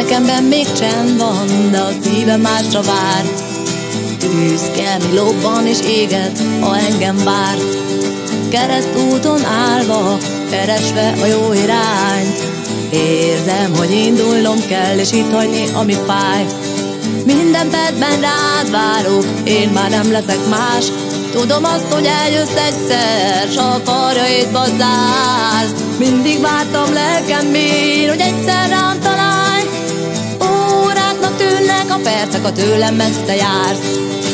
lelkemben még csend van, de a szívem másra vár. Tűz kell, mi lobban és éget, ha engem vársz. Keresztúton állva, keresve a jó irányt. Érzem, hogy indulnom kell, és itt hagyni, ami fáj. Minden percben rád várok, én már nem leszek más. Tudom azt, hogy eljössz egyszer, s a karjaidba zársz. Mindig vártam, lelkem bír, hogy egyszer rám találj. Óráknak tűnnek a percek, ha tőlem messze jársz.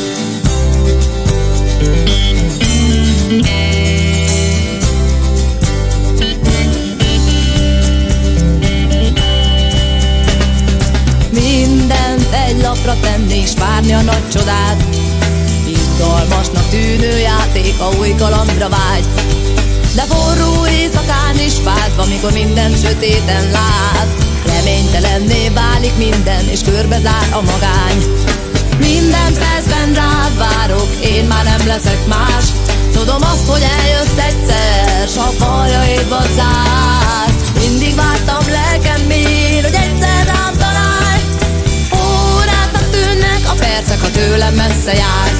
Mindent egy lapra tenni, s várni a nagy csodát. Izgalmasnak tűnő játék, a új kalandra vágysz. De forró éjszakán is fázva, mikor minden sötéten látsz. Reménytelenné válik minden, és körbezár a magány. Minden percben rád várok, én már nem leszek más. Tudom azt, hogy eljössz egyszer, s a karjaidba zársz. Mindig vártam, lelkem bír, hogy egyszer rám találj. Óráknak tűnnek a percek, ha tőlem messze jársz.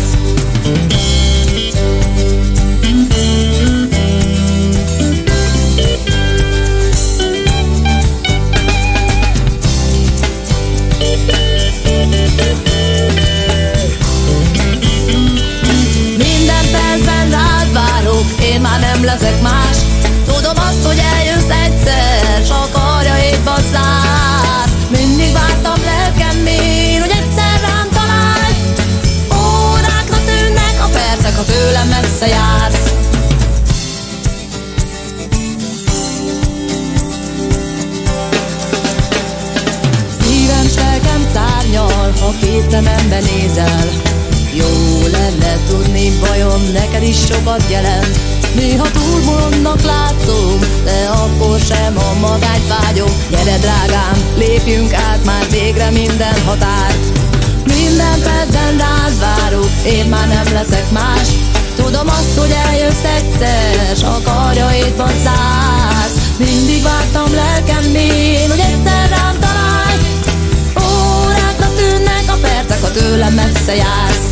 Én már nem leszek más. Tudom azt, hogy eljössz egyszer, s a karjaidba zársz. Mindig vártam, lelkem bír, hogy egyszer rám találj. Órákra tűnnek a percek, ha tőlem messze jársz. Szívem s lelkem szárnyal, ha két szemembe nézel. Jó lenne tudni, vajon neked is sokat jelent. Néha túl bolondnak látszom, de akkor sem a magányt vágyom. Gyere drágám, lépjünk át már végre minden határt. Minden percben rád várok, én már nem leszek más. Tudom azt, hogy eljössz egyszer, s a karjaidba zársz. Mindig vártam, lelkem bír, hogy egyszer rám találj. Óráknak tűnnek a percek, ha tőlem messze jársz.